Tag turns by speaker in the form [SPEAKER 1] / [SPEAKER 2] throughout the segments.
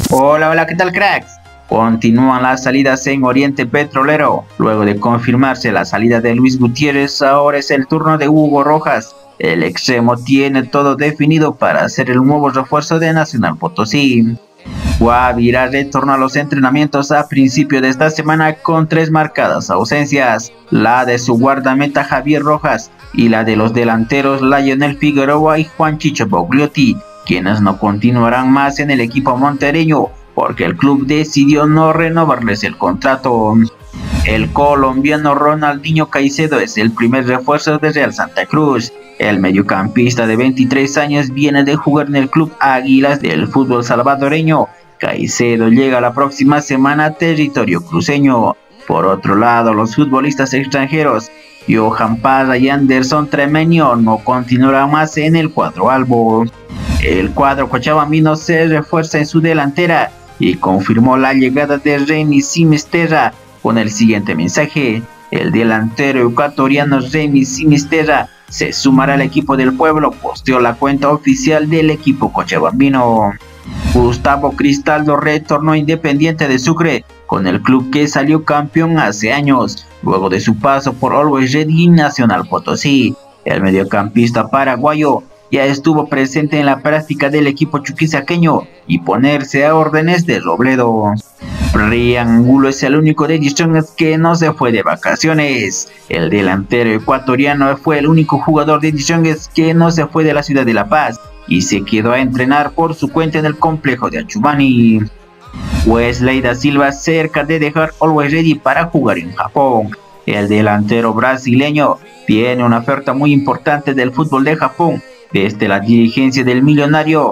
[SPEAKER 1] Hola, hola, ¿qué tal, cracks? Continúan las salidas en Oriente Petrolero. Luego de confirmarse la salida de Luis Gutiérrez, ahora es el turno de Hugo Rojas. El extremo tiene todo definido para ser el nuevo refuerzo de Nacional Potosí. Guavirá retornó a los entrenamientos a principio de esta semana con 3 marcadas ausencias, la de su guardameta Javier Rojas y la de los delanteros Lionel Figueroa y Juan Chicho Bogliotti, quienes no continuarán más en el equipo montereño porque el club decidió no renovarles el contrato. El colombiano Ronaldinho Caicedo es el primer refuerzo de Real Santa Cruz. El mediocampista de 23 años viene de jugar en el club Águilas del fútbol salvadoreño. Caicedo llega la próxima semana a territorio cruceño. Por otro lado, los futbolistas extranjeros Johan Parra y Anderson Tremeño no continuarán más en el cuadro albo. El cuadro cochabambino se refuerza en su delantera y confirmó la llegada de Remy Sinisterra con el siguiente mensaje: el delantero ecuatoriano Remy Sinisterra se sumará al equipo del pueblo, posteó la cuenta oficial del equipo cochabambino. Gustavo Cristaldo retornó a Independiente de Sucre, con el club que salió campeón hace años, luego de su paso por Always Ready y Nacional Potosí. El mediocampista paraguayo ya estuvo presente en la práctica del equipo chuquisaqueño y ponerse a órdenes de Robledo. Brian Angulo es el único de The Strongest que no se fue de vacaciones. El delantero ecuatoriano fue el único jugador de The Strongest que no se fue de la ciudad de La Paz y se quedó a entrenar por su cuenta en el complejo de Achumani. Wesley da Silva cerca de dejar Always Ready para jugar en Japón. El delantero brasileño tiene una oferta muy importante del fútbol de Japón. Desde la dirigencia del millonario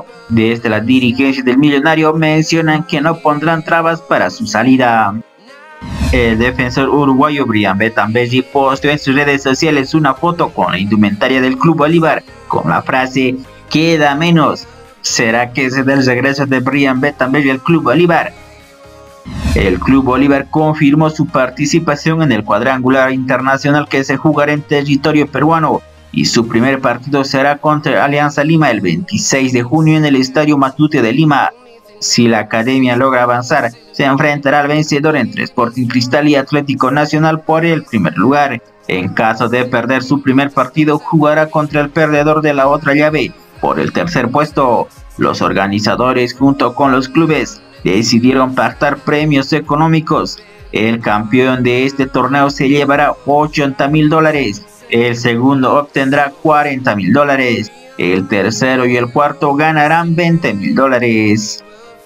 [SPEAKER 1] mencionan que no pondrán trabas para su salida. El defensor uruguayo Brian Betambelli posteó en sus redes sociales una foto con la indumentaria del Club Bolívar con la frase "queda menos". ¿Será que se da el regreso de Brian Betambelli al Club Bolívar? El Club Bolívar confirmó su participación en el cuadrangular internacional que se jugará en territorio peruano y su primer partido será contra Alianza Lima el 26 de junio en el Estadio Matute de Lima. Si la academia logra avanzar, se enfrentará al vencedor entre Sporting Cristal y Atlético Nacional por el primer lugar. En caso de perder su primer partido, jugará contra el perdedor de la otra llave por el tercer puesto. Los organizadores, junto con los clubes, decidieron pactar premios económicos. El campeón de este torneo se llevará $80,000. El segundo obtendrá $40,000. El tercero y el cuarto ganarán $20,000.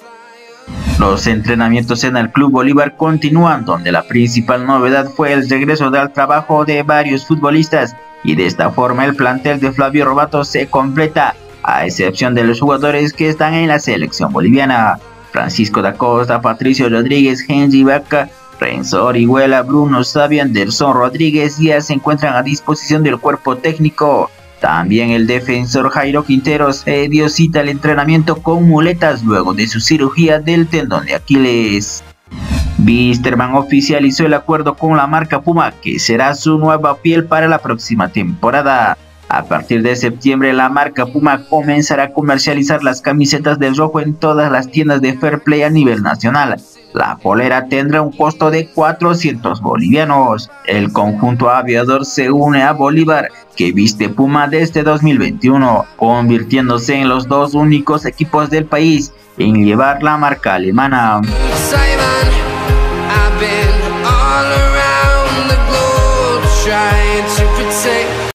[SPEAKER 1] Los entrenamientos en el Club Bolívar continúan, donde la principal novedad fue el regreso al trabajo de varios futbolistas, y de esta forma el plantel de Flavio Robato se completa, a excepción de los jugadores que están en la selección boliviana. Francisco da Costa, Patricio Rodríguez, Henry Vaca, Renzo Orihuela, Bruno Sabio, Anderson Rodríguez ya se encuentran a disposición del cuerpo técnico. También el defensor Jairo Quinteros dio cita al entrenamiento con muletas luego de su cirugía del tendón de Aquiles. Wisterman oficializó el acuerdo con la marca Puma, que será su nueva piel para la próxima temporada. A partir de septiembre, la marca Puma comenzará a comercializar las camisetas del rojo en todas las tiendas de Fair Play a nivel nacional. La polera tendrá un costo de 400 bolivianos. El conjunto aviador se une a Bolívar, que viste Puma desde 2021, convirtiéndose en los dos únicos equipos del país en llevar la marca alemana.